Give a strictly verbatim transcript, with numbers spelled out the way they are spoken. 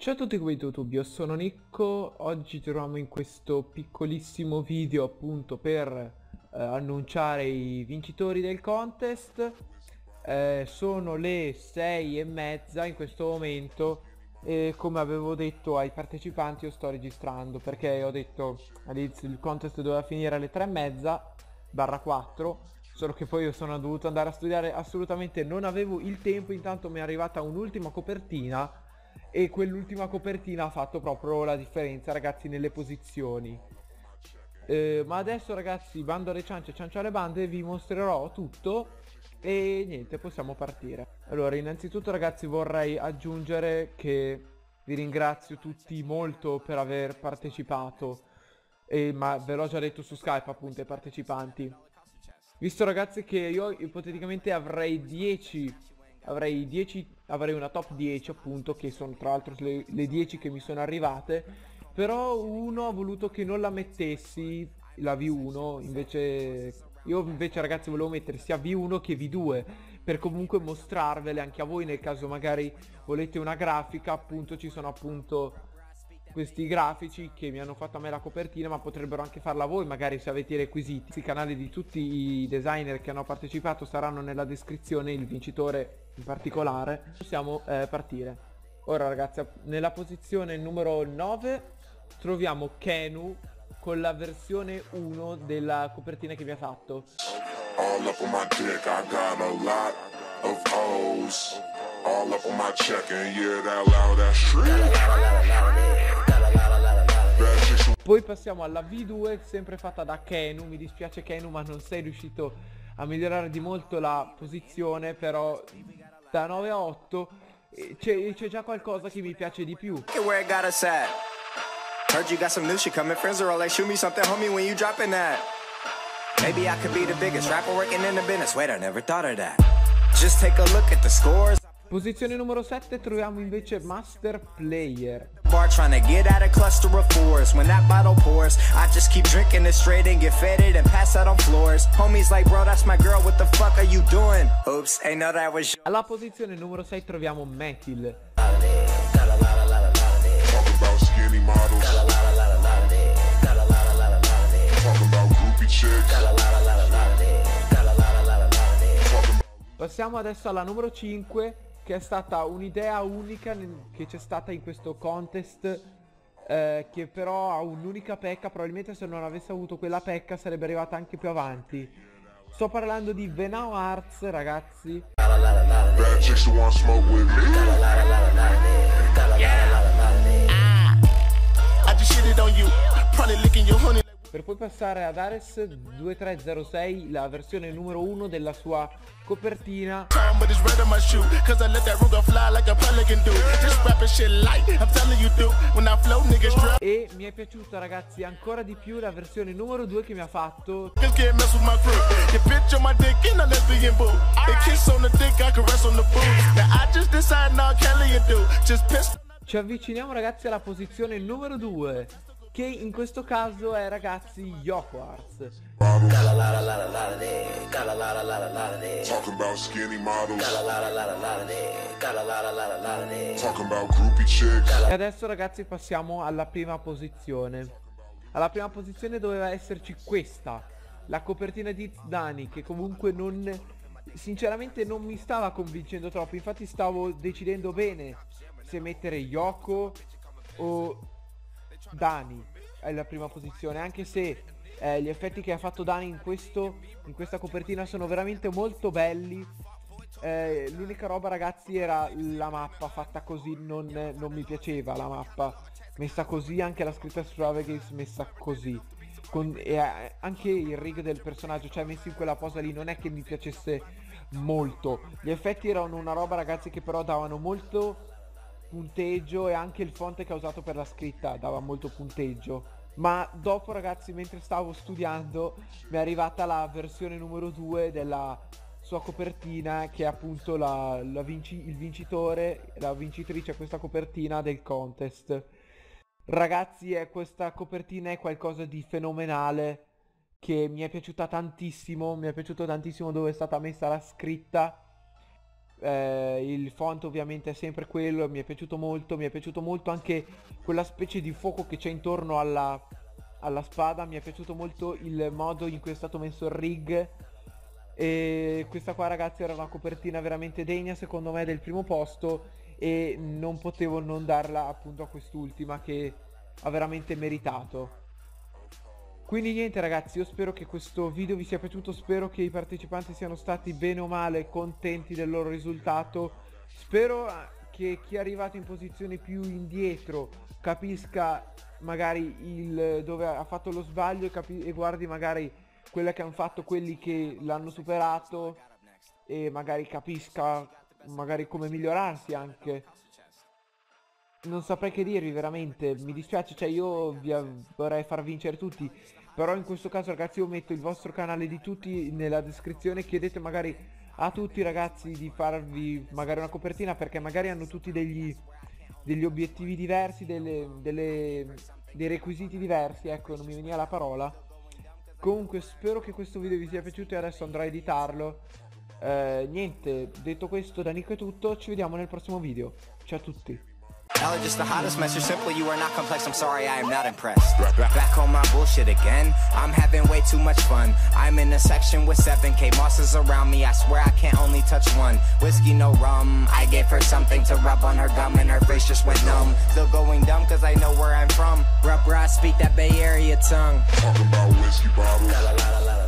Ciao a tutti qui YouTube, io sono Nicco. Oggi ci troviamo in questo piccolissimo video appunto per eh, annunciare i vincitori del contest. Eh, sono le sei e mezza in questo momento e come avevo detto ai partecipanti io sto registrando perché ho detto all'inizio il contest doveva finire alle tre e mezza barra quattro, solo che poi io sono dovuto andare a studiare, assolutamente non avevo il tempo. Intanto mi è arrivata un'ultima copertina e quell'ultima copertina ha fatto proprio la differenza, ragazzi, nelle posizioni. Eh, ma adesso, ragazzi, bando alle ciance, ciancio alle bande, vi mostrerò tutto e niente, possiamo partire. Allora, innanzitutto, ragazzi, vorrei aggiungere che vi ringrazio tutti molto per aver partecipato, e, ma ve l'ho già detto su Skype appunto ai partecipanti. Visto, ragazzi, che io ipoteticamente avrei dieci avrei dieci avrei una top dieci appunto, che sono tra l'altro le, le dieci che mi sono arrivate, però uno ha voluto che non la mettessi la V uno, invece io invece, ragazzi, volevo mettere sia V uno che V due per comunque mostrarvele anche a voi nel caso magari volete una grafica. Appunto ci sono appunto questi grafici che mi hanno fatto a me la copertina, ma potrebbero anche farla voi magari se avete i requisiti. I canali di tutti i designer che hanno partecipato saranno nella descrizione, il vincitore in particolare. Possiamo eh, partire. Ora, ragazzi, nella posizione numero nove troviamo Kenu con la versione uno della copertina che vi ha fatto. All up on my dick, I got a lot of O's. All up on my check and yeah, that loud that street. Poi passiamo alla V due, sempre fatta da Kenu. Mi dispiace Kenu, ma non sei riuscito a migliorare di molto la posizione, però da nove a otto c'è già qualcosa che mi piace di più. Heard you got some new shit coming, friends are all like, shoot me something, homie, when you dropping that. Maybe I could be the biggest rapper working in the business. Wait, I never thought of that. Just take a look at the scores. Posizione numero sette troviamo invece Master Player. Bar trying to get out a cluster of fours. When that bottle pours, I just keep drinking it straight and get faded and pass out on floors. Homies like, bro, that's my girl, what the fuck are you doing? Oops, ain't know that was. Alla posizione numero sei troviamo Metil. Passiamo adesso alla numero cinque, che è stata un'idea unica che c'è stata in questo contest, eh, che però ha un'unica pecca. Probabilmente se non avesse avuto quella pecca sarebbe arrivata anche più avanti. Sto parlando di Venao Arts, ragazzi. Per poi passare ad Ares due tre zero sei, la versione numero uno della sua copertina. E mi è piaciuta, ragazzi, ancora di più la versione numero due che mi ha fatto. Ci avviciniamo, ragazzi, alla posizione numero due, che in questo caso è, ragazzi, Yoko Arts. E adesso, ragazzi, passiamo alla prima posizione. Alla prima posizione doveva esserci questa, la copertina di Dani, che comunque non, sinceramente non mi stava convincendo troppo. Infatti stavo decidendo bene se mettere Yoko o Dani alla prima posizione, anche se eh, gli effetti che ha fatto Dani in, questo, in questa copertina sono veramente molto belli. Eh, l'unica roba, ragazzi, era la mappa fatta così, non, non mi piaceva la mappa messa così, anche la scritta su Ravegate messa così, con, e eh, anche il rig del personaggio, cioè messo in quella posa lì, non è che mi piacesse molto. Gli effetti erano una roba, ragazzi, che però davano molto punteggio, e anche il font che ha usato per la scritta dava molto punteggio. Ma dopo, ragazzi, mentre stavo studiando mi è arrivata la versione numero due della sua copertina, che è appunto la, la vinci, il vincitore, la vincitrice a questa copertina del contest. Ragazzi, è, questa copertina è qualcosa di fenomenale, che mi è piaciuta tantissimo. Mi è piaciuto tantissimo dove è stata messa la scritta. eh, il font ovviamente è sempre quello, mi è piaciuto molto, mi è piaciuto molto anche quella specie di fuoco che c'è intorno alla, alla spada, mi è piaciuto molto il modo in cui è stato messo il rig. E questa qua, ragazzi, era una copertina veramente degna secondo me del primo posto, e non potevo non darla appunto a quest'ultima, che ha veramente meritato. Quindi niente ragazzi, io spero che questo video vi sia piaciuto, spero che i partecipanti siano stati bene o male contenti del loro risultato, spero che chi è arrivato in posizione più indietro capisca magari il dove ha fatto lo sbaglio e, capi- e guardi magari quella che hanno fatto quelli che l'hanno superato, e magari capisca magari come migliorarsi anche. Non saprei che dirvi veramente, mi dispiace, cioè io vi vorrei far vincere tutti, però in questo caso ragazzi io metto il vostro canale di tutti nella descrizione, chiedete magari a tutti ragazzi di farvi magari una copertina, perché magari hanno tutti degli, degli obiettivi diversi, delle, delle, dei requisiti diversi, ecco, non mi veniva la parola. Comunque spero che questo video vi sia piaciuto e adesso andrò a editarlo. Eh, niente, detto questo da Nico è tutto, ci vediamo nel prossimo video, ciao a tutti. Ella just the hottest message, simply you are not complex, I'm sorry, I am not impressed. Back on my bullshit again, I'm having way too much fun. I'm in a section with seven K bosses around me, I swear I can't only touch one. Whiskey, no rum, I gave her something to rub on her gum and her face just went numb. Still going dumb cause I know where I'm from. Rubber, I speak that Bay Area tongue. Talking about whiskey bottles. La, la, la, la, la.